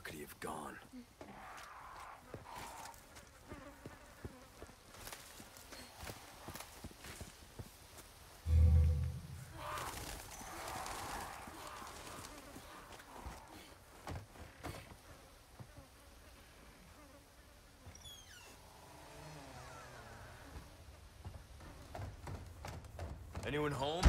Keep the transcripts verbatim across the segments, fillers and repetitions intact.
could he have gone? Anyone home?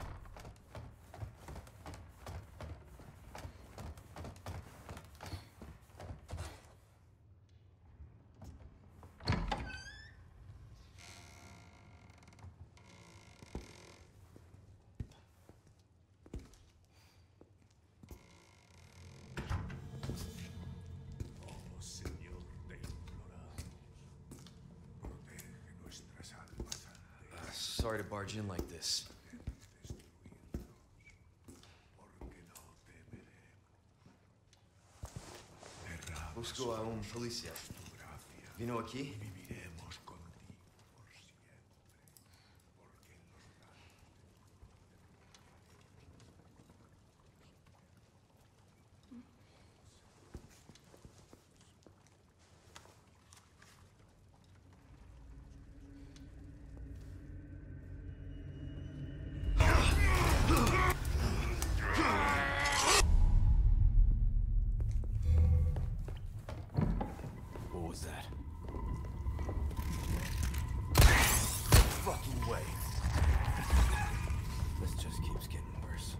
Sorry to barge in like this. Busco a un policía. ¿Vino aquí? What was that? Fucking way. This just keeps getting worse.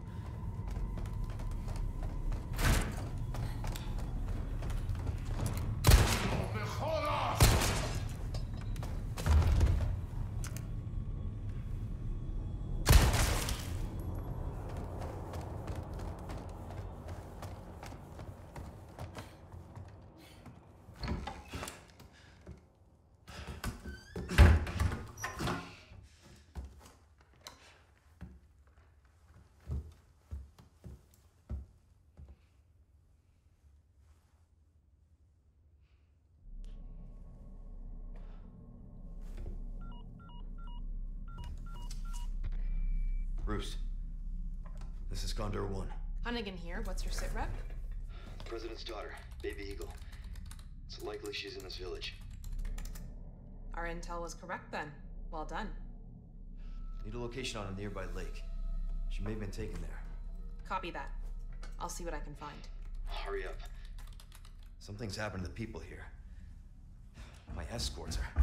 Bruce, this is Condor One. Hunnigan here. What's your sit rep? The President's daughter, Baby Eagle. It's likely she's in this village. Our intel was correct then. Well done. Need a location on a nearby lake. She may have been taken there. Copy that. I'll see what I can find. Hurry up. Something's happened to the people here. My escorts are...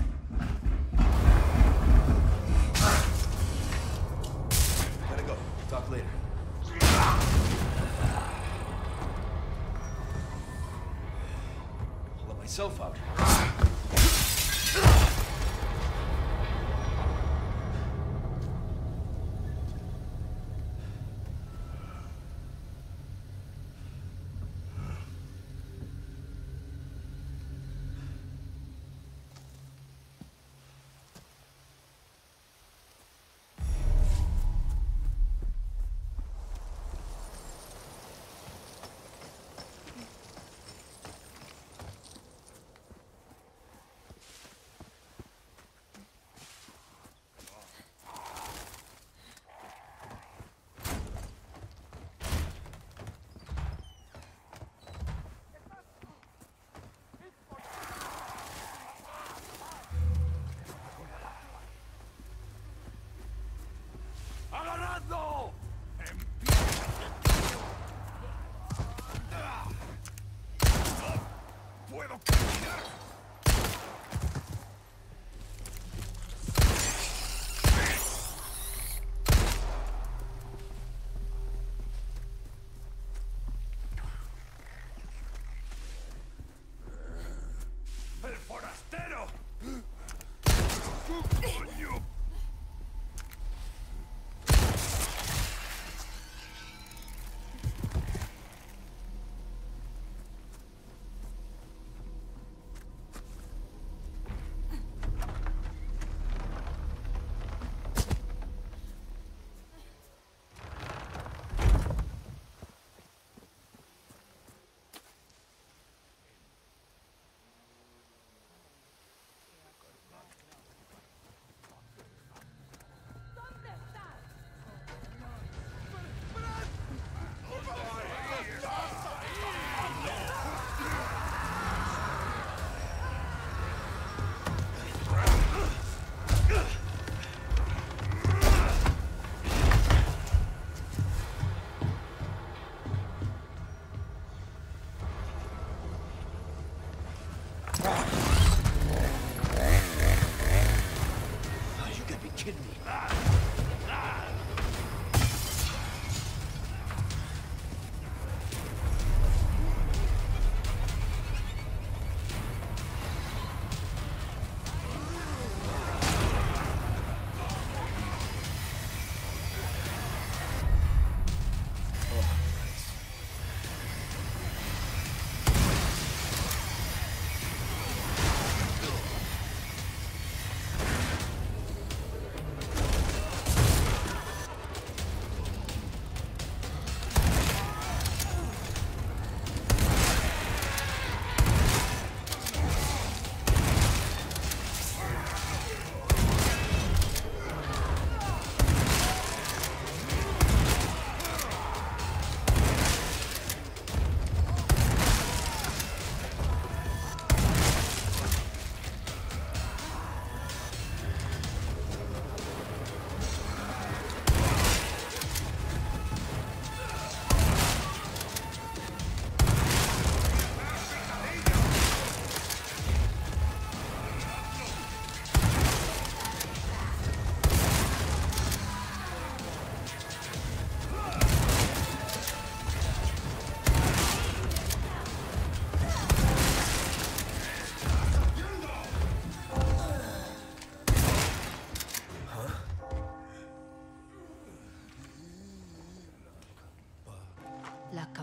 Gotta go. Talk later. I'll let myself out.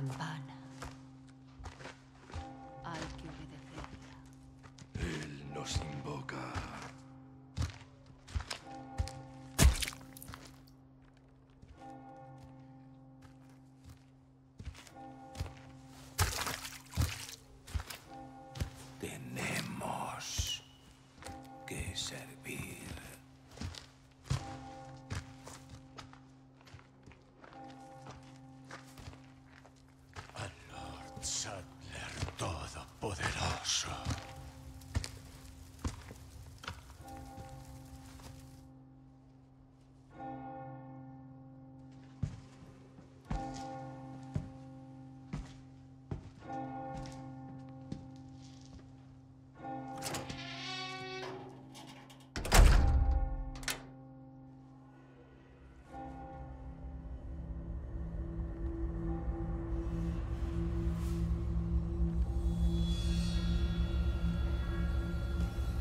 campana. Hay que obedecerla. Él nos invoca. Tenemos que servir. Al Lord Saddler Todopoderoso.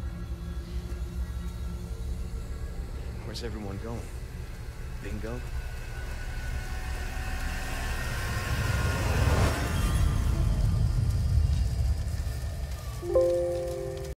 Where's everyone going? Bingo?